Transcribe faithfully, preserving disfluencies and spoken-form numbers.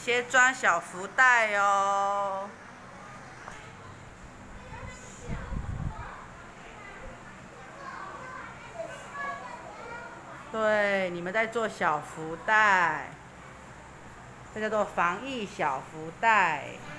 先装小福袋哦。对，你们在做小福袋，这叫做防疫小福袋。